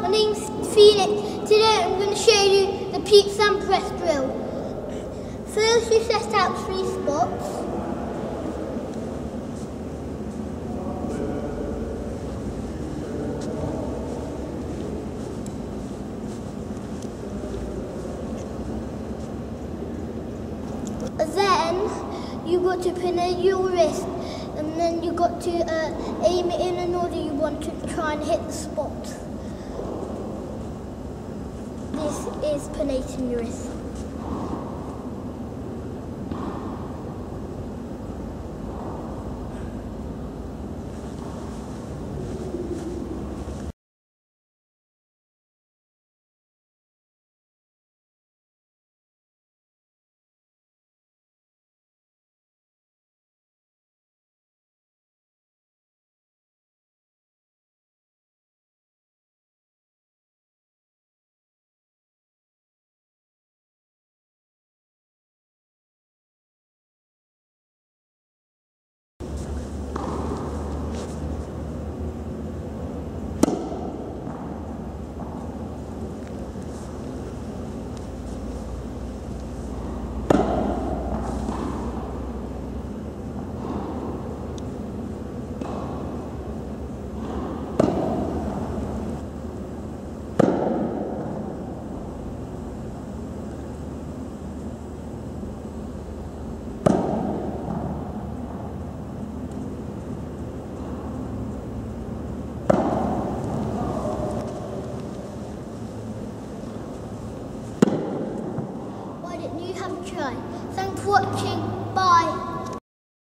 my name's Phoenix. Today I'm going to show you the Sampras drill. First you set out 3 spots. Then you got to pin your wrist, and then you got to aim it in an order you want to try and hit the spot. This is pinnating your wrist.